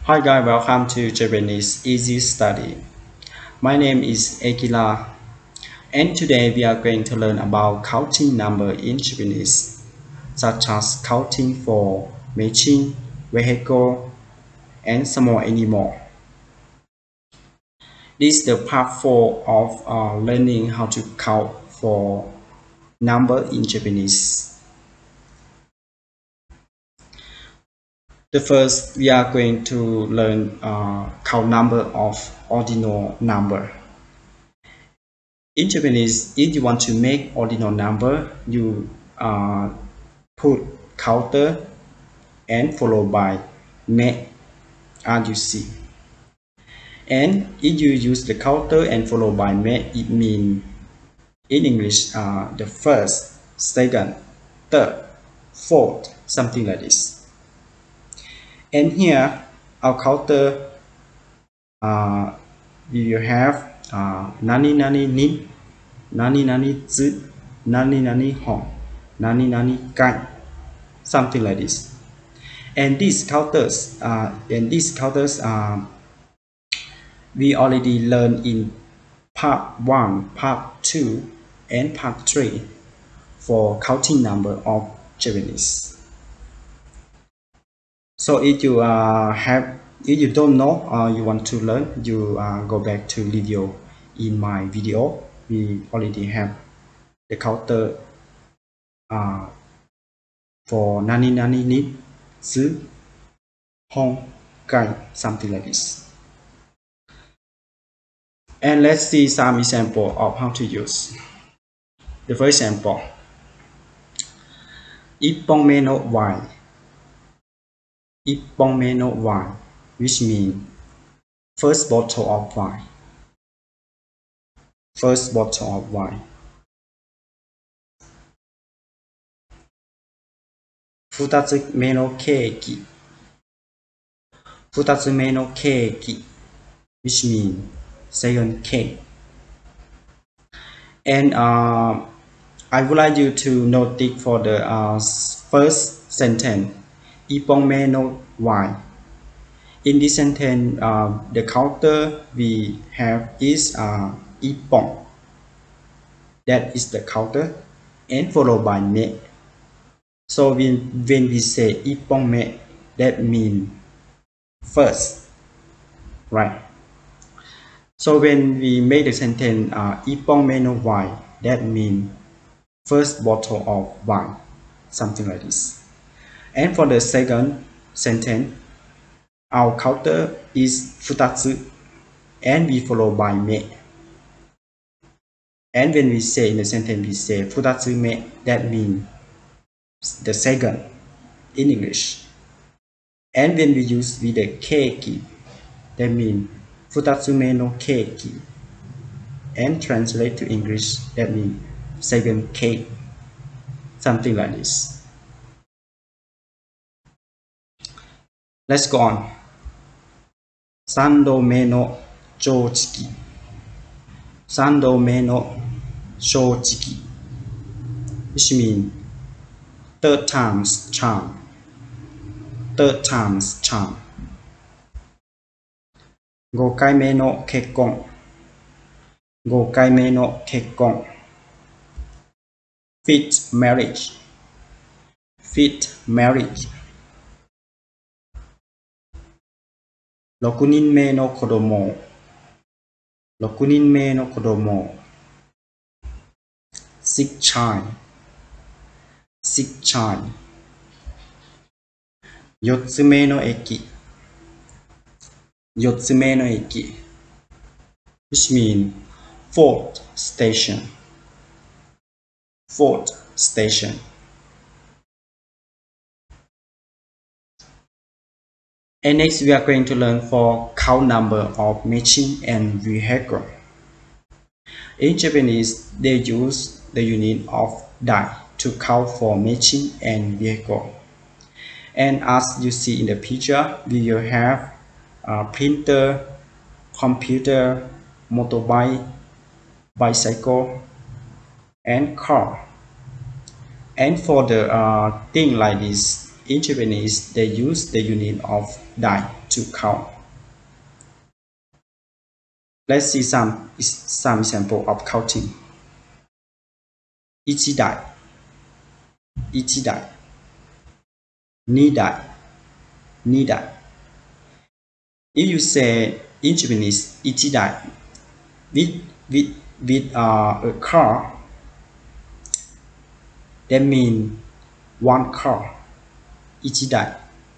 Hi guys, welcome to Japanese Easy Study. My name is Akila, and today we are going to learn about counting number in Japanese, such as counting for machine, vehicle, and some more anymore. This is the part 4 of learning how to count for number in Japanese. The first, we are going to learn count number of ordinal number. In Japanese, if you want to make ordinal number, you put counter and followed by me as you see. And if you use the counter and followed by me, it means in English the first, second, third, fourth, something like this. And here our counter we will have nani nani ni, nani nani zi, nani nani hon, nani nani kai, something like this. And these counters we already learned in part 1, part 2, and part 3 for counting number of Japanese. So if you don't know or you want to learn, you go back to video. In my video, we already have the counter for nani nani ni, zi, hon, kai, something like this. And let's see some example of how to use. The first example, ippon no wine. Ippon no wine, which means first bottle of wine. First bottle of wine. Futatsume no keiki. Futatsume no keiki, which means second cake. And I would like you to note it for the first sentence, ippon no wine. In this sentence, the counter we have is ippon. That is the counter, and followed by me. So when we say ippon me, that means first, right? So when we make the sentence ippon me no wine, that means first bottle of wine, something like this. And for the second sentence, our counter is futatsu, and we follow by me. And when we say in the sentence, we say futatsu me, that means the second in English. And when we use with the keiki, that means futatsume no keiki. And translate to English, that means second cake, something like this. Let's go on. Sando me no chouchiki. Sando me no chouchiki, which means third time's charm. Third time's charm. Gokaime no kekkon. Gokaime no kekkon. Fifth marriage. Fifth marriage. 6人目の子供。6人目の子供。Sixth child. Sixth child. 4つ目の駅。4つ目の駅。Which means fourth station. Fourth station. And next we are going to learn for count number of machine and vehicle. In Japanese, they use the unit of dai to count for machine and vehicle. And as you see in the picture, we will have printer, computer, motorbike, bicycle, and car. And for the thing like this, in Japanese, they use the unit of dai to count. Let's see some example of counting. Ichi dai, ichi dai, ni dai, ni dai. If you say in Japanese, ichi dai, with a car, that means one car, ichi dai.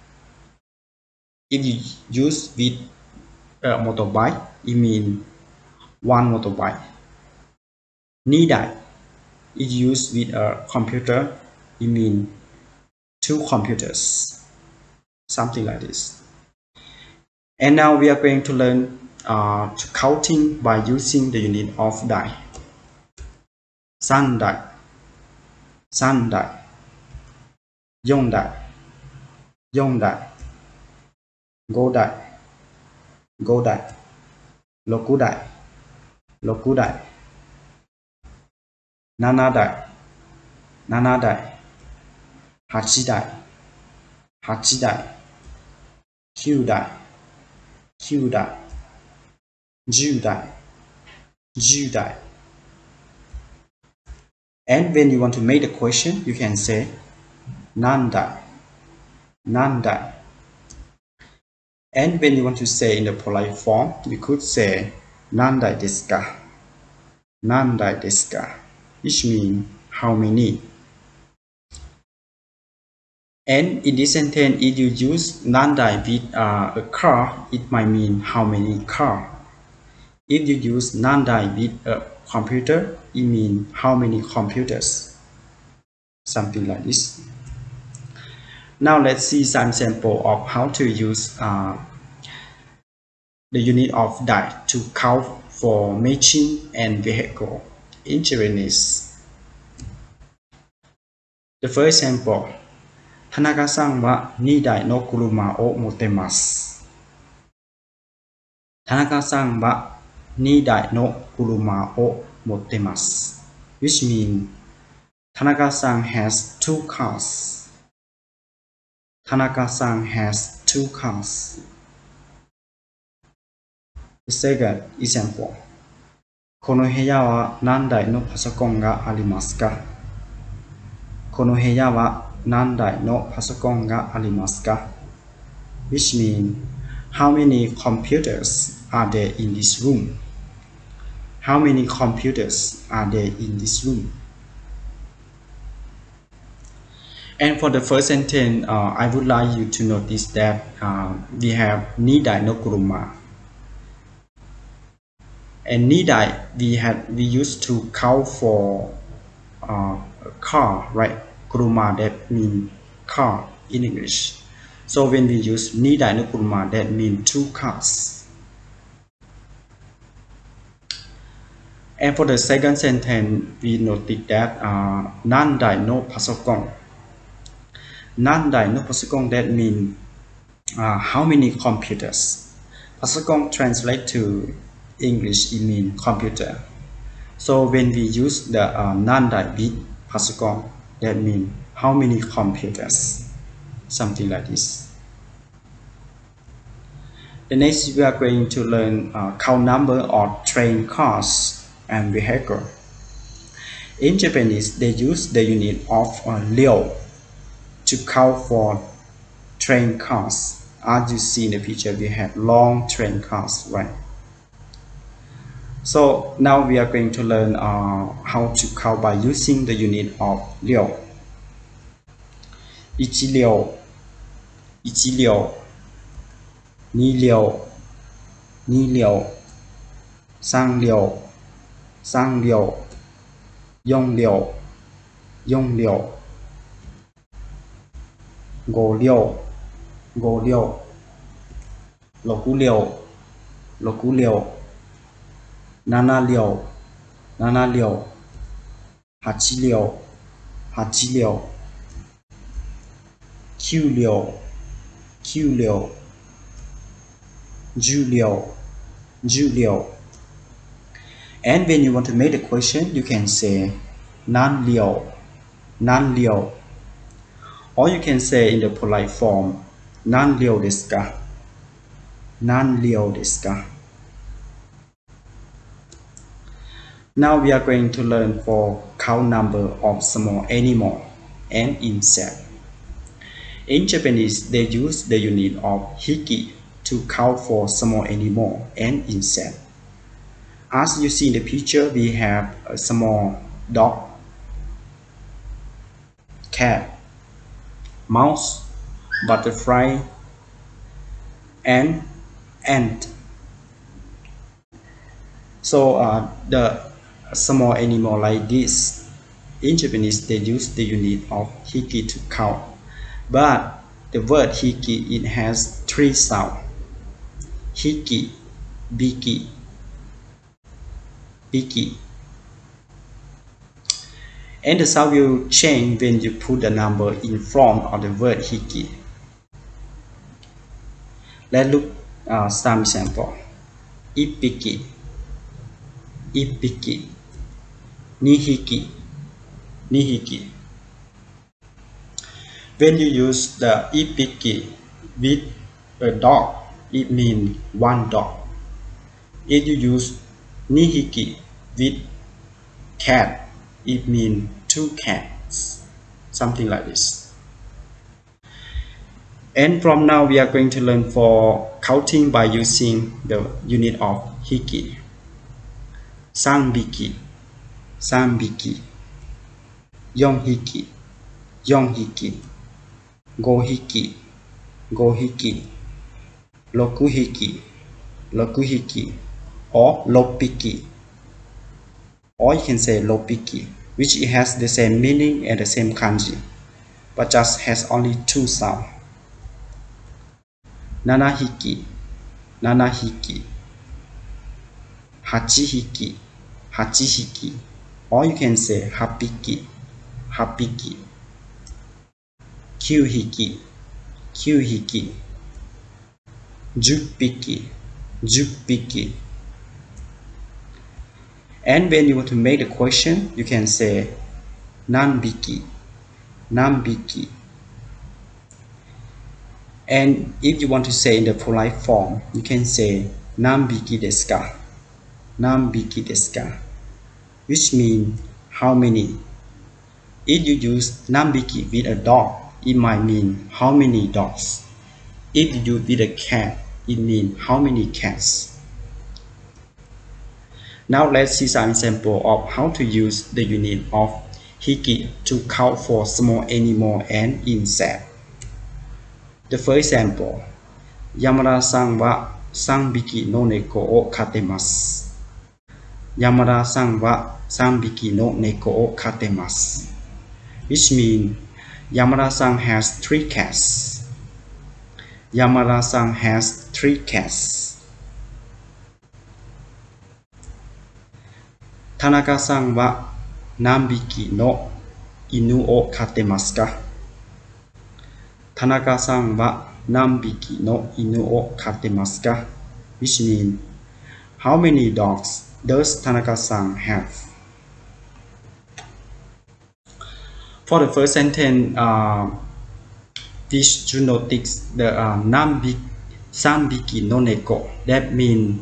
If you use with a motorbike, it means one motorbike. Ni dai is used with a computer, it means two computers, something like this. And now we are going to learn counting by using the unit of dai. San dai, san dai, yon dai, yon dai, go dai, go dai, loku dai, loku dai, nana dai, nana dai, hachi dai, hachi dai, kyu dai, kyu dai, ju dai, ju dai. And when you want to make the question, you can say nan dai, nan dai. And when you want to say in the polite form, you could say nan dai desu ka, nan dai desu ka, which means how many. And in this sentence, if you use nan dai with a car, it might mean how many car. If you use nan dai with a computer, it means how many computers. Something like this. Now let's see some sample of how to use the unit of dai to count for machine and vehicle in Japanese. The first sample. Tanaka-san wa 2台の車を持ってます。Tanaka-san wa 2台の車を持ってます。Which means Tanaka-san has two cars. Tanaka-san has two cars. The second example. この部屋は何台のパソコンがありますか？この部屋は何台のパソコンがありますか？ Which means how many computers are there in this room? How many computers are there in this room? And for the first sentence, I would like you to notice that we have 2台の車. And 2台 we used to count for a car, right? Kuruma, that means car in English. So when we use 2台の車, that means two cars. And for the second sentence, we notice that 何台のパソコン. 何台のパソコン, that means how many computers. パソコン translate to English, it means computer. So when we use the 何台 with パソコン, that means how many computers. Something like this. The next we are going to learn count number of train, cars, and vehicle. In Japanese, they use the unit of ryo to count for train cars. As you see in the picture, we have long train cars, right? So now we are going to learn how to count by using the unit of ryo. 1両 1両 2両 2両 3両 3両 4両 4両 5両 5両 6両 6両 7両 7両 8両 8両 9両 9両 10両 10両 And when you want to make the question, you can say 何両 何両 Or you can say in the polite form, nan ryo desu ka? Nan ryo desu ka? Now we are going to learn for count number of small animal and insect. In Japanese, they use the unit of hiki to count for small animal and insect. As you see in the picture, we have a small dog, cat, mouse, butterfly, and ant. So the small animal like this, in Japanese they use the unit of hiki to count. But the word hiki, it has 3 sounds: hiki, biki, biki. And the sound will change when you put the number in front of the word hiki. Let's look some example. Ippiki, ippiki, nihiki, nihiki. When you use the ippiki with a dog, it means 1 dog. If you use nihiki with cat, it means 2 cats, something like this. And from now we are going to learn for counting by using the unit of hiki. Sanbiki, sanbiki, yonhiki, yonhiki, gohiki, gohiki, rokuhiki, rokuhiki, or loppiki. Or you can say loppiki, which it has the same meaning and the same kanji, but just has only 2 sounds. Nanahiki, nanahiki, hachihiki, hachihiki, or you can say hapiki, hapiki, kyuhiki, kyuhiki, juppiki, juppiki. And when you want to make the question, you can say nanbiki, nanbiki. And if you want to say in the polite form, you can say nanbiki desu ka, nanbiki desu ka, which means how many. If you use nanbiki with a dog, it might mean how many dogs. If you use with a cat, it means how many cats. Now let's see some example of how to use the unit of hiki to count for small animal and insect. The first example, Yamada-san wa 3 匹の猫を飼ってます。Yamada san wa 3 匹の猫を飼ってます。Which means Yamada san has 3 cats. Yamada san has 3 cats. Tanaka san wa 何匹の犬を飼ってますか？田中さんは何匹の犬を飼ってますか？ Which means how many dogs does Tanaka-san have? For the first sentence, this should notice the 3匹の猫. That means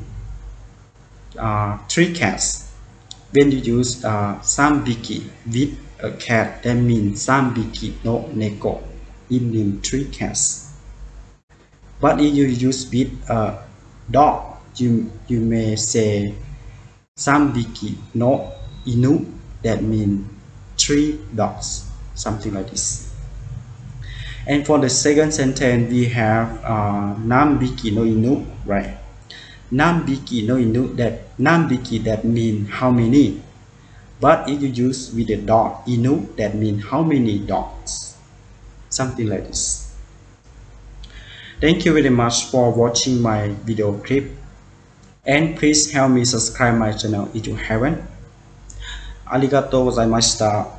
3 cats. When you use 3匹 with a cat, that means 3匹の猫. It means 3 cats. But if you use with a dog, you may say 3匹の犬. That means 3 dogs, something like this. And for the second sentence, we have 何匹の犬, right? 何匹の犬, that 何匹 that means how many. But if you use with a dog, inu, that means how many dogs, something like this. Thank you very much for watching my video clip, and please help me subscribe my channel if you haven't. Arigatou gozaimashita.